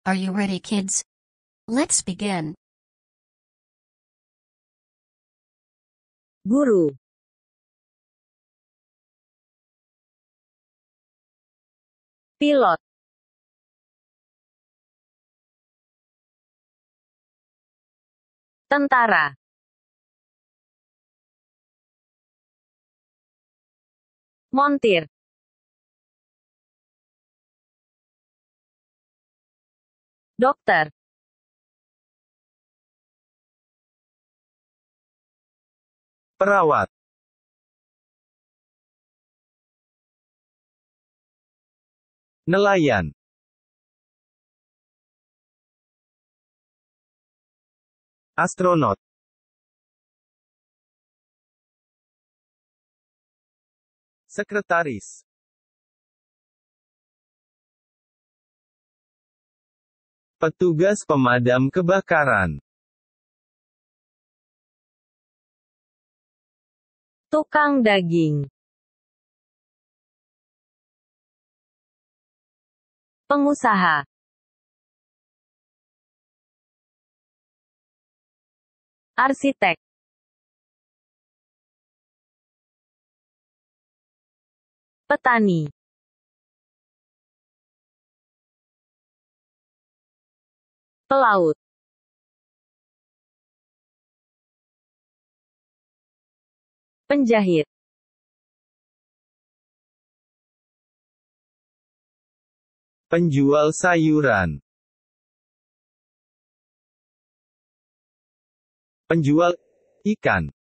Are you ready, kids? Let's begin. Guru. Pilot. Tentara. Montir. Dokter. Perawat. Nelayan. Astronot. Sekretaris. Petugas pemadam kebakaran. Tukang daging. Pengusaha. Arsitek. Petani. Pelaut. Penjahit. Penjual sayuran. Penjual ikan.